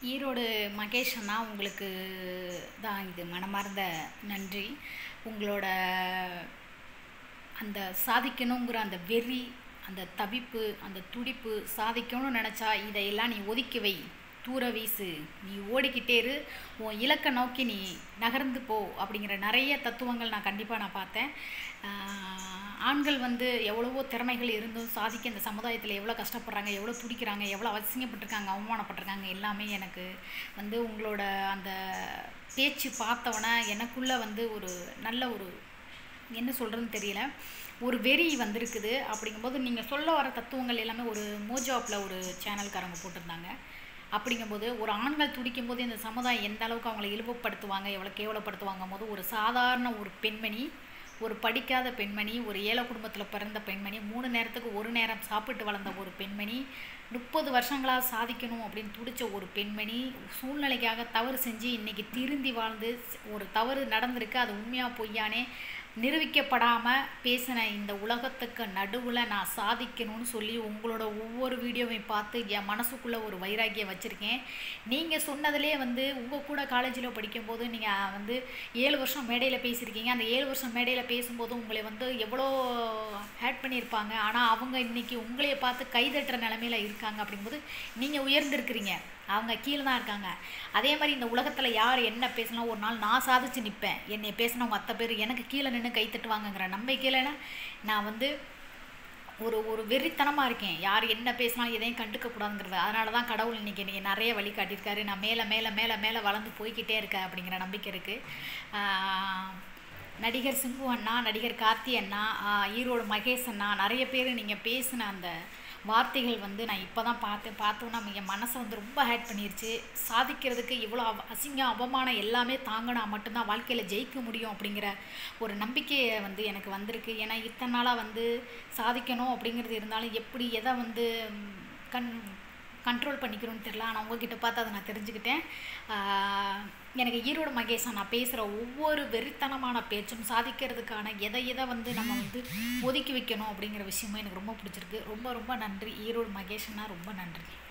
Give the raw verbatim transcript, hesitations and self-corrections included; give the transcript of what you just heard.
ஈரோடு மகேஷ் அண்ணா, உங்களுக்கு தான் இது மனமார்ந்த நன்றி. உங்களோட அந்த சாதிக்கணுங்கிற அந்த வெறி, அந்த தவிப்பு, அந்த துடிப்பு, சாதிக்கணும்னு நினச்சா இதையெல்லாம் நீ ஒதுக்கி வை, தூர வீசு, நீ ஓடிக்கிட்டே இரு, உன் இலக்கை நோக்கி நீ நகர்ந்து போ அப்படிங்கிற நிறைய தத்துவங்கள் நான் கண்டிப்பாக நான் பார்த்தேன். ஆண்கள் வந்து எவ்வளவோ திறமைகள் இருந்தும் சாதிக்க இந்த சமுதாயத்தில் எவ்வளோ கஷ்டப்படுறாங்க, எவ்வளோ துடிக்கிறாங்க, எவ்வளோ அவசியப்பட்டிருக்காங்க, அவமானப்பட்டிருக்காங்க, எல்லாமே எனக்கு வந்து உங்களோட அந்த பேச்சு பார்த்தவொன்னே எனக்குள்ளே வந்து ஒரு நல்ல ஒரு என்ன சொல்கிறதுன்னு தெரியல, ஒரு வெறி வந்திருக்குது. அப்படிங்கும்போது நீங்கள் சொல்ல வர தத்துவங்கள் எல்லாமே ஒரு மோஜாப்பில் ஒரு சேனல்காரங்க போட்டிருந்தாங்க. அப்படிங்கும்போது ஒரு ஆண்கள் துடிக்கும்போது இந்த சமுதாயம் எந்த அளவுக்கு அவங்கள இழிவுபடுத்துவாங்க, எவ்வளோ கேவலப்படுத்துவாங்க போது, ஒரு சாதாரண ஒரு பெண்மணி, ஒரு படிக்காத பெண்மணி, ஒரு ஏழை குடும்பத்தில் பிறந்த பெண்மணி, மூணு நேரத்துக்கு ஒரு நேரம் சாப்பிட்டு வளர்ந்த ஒரு பெண்மணி, முப்பது வருஷங்களாக சாதிக்கணும் அப்படின்னு துடித்த ஒரு பெண்மணி, சூழ்நிலைக்காக தவறு செஞ்சு இன்றைக்கி திருந்தி வாழ்ந்து ஒரு தவறு நடந்திருக்கு, அது உண்மையாக பொய்யானே நிரூபிக்கப்படாமல் பேசின இந்த உலகத்துக்கு நடுவில் நான் சாதிக்கணும்னு சொல்லி உங்களோட ஒவ்வொரு வீடியோவையும் பார்த்து என் மனசுக்குள்ளே ஒரு வைராக்கியம் வச்சுருக்கேன். நீங்கள் சொன்னதிலே வந்து உங்கள் கூட காலேஜில் படிக்கும்போது நீங்கள் வந்து ஏழு வருஷம் மேடையில் பேசியிருக்கீங்க. அந்த ஏழு வருஷம் மேடையில் பேசும்போது உங்களை வந்து எவ்வளோ ஹேட் பண்ணியிருப்பாங்க. ஆனால் அவங்க இன்றைக்கி உங்களைய பார்த்து கைதட்டுற நிலமையில் இருக்காங்க. அப்படிங்கும்போது நீங்கள் உயர்ந்திருக்கிறீங்க, அவங்க கீழே தான் இருக்காங்க. அதே மாதிரி இந்த உலகத்தில் யார் என்ன பேசினா ஒரு நாள் நான் சாதிச்சு நிற்பேன், என்னை பேசினவங்க மற்ற பேர் எனக்கு கீழே நின்று கை தட்டுவாங்கங்கிற நம்பிக்கையில் நான் வந்து ஒரு ஒரு வெறித்தனமாக இருக்கேன். யார் என்ன பேசினாலும் எதையும் கண்டுக்கக்கூடாதுங்கிறது. அதனால தான் கடவுள் இன்றைக்கி நீங்கள் நிறைய வழி காட்டியிருக்காரு. நான் மேலே மேலே மேலே மேலே வளர்ந்து போய்கிட்டே இருக்கேன் அப்படிங்கிற நம்பிக்கை இருக்குது. நடிகர் சிம்பு அண்ணா, நடிகர் கார்த்தி அண்ணா, ஈரோடு மகேஷ் அண்ணா, நிறைய பேர் நீங்கள் பேசின அந்த வார்த்தைகள் வந்து நான் இப்போ தான் பார்த்தேன். பார்த்தோன்னா என் மனசை வந்து ரொம்ப ஹேட் பண்ணிருச்சு. சாதிக்கிறதுக்கு இவ்வளோ அவ அசிங்கம் அவமானம் எல்லாமே தாங்கினா மட்டும்தான் வாழ்க்கையில் ஜெயிக்க முடியும் அப்படிங்கிற ஒரு நம்பிக்கையை வந்து எனக்கு வந்திருக்கு. ஏன்னா இத்தனை நாளாக வந்து சாதிக்கணும் அப்படிங்கிறது இருந்தாலும் எப்படி எதை வந்து கண் கண்ட்ரோல் பண்ணிக்கணும்னு தெரியல. ஆனால் உங்ககிட்ட பார்த்து அதை நான் தெரிஞ்சுக்கிட்டேன். எனக்கு ஈரோடு மகேஷா நான் பேசுகிற ஒவ்வொரு வெறித்தனமான பேச்சும் சாதிக்கிறதுக்கான எதை எதை வந்து நம்ம வந்து ஒதுக்கி வைக்கணும் அப்படிங்கிற விஷயமும் எனக்கு ரொம்ப பிடிச்சிருக்கு. ரொம்ப ரொம்ப நன்றி ஈரோடு மகேஷன்னா, ரொம்ப நன்றி.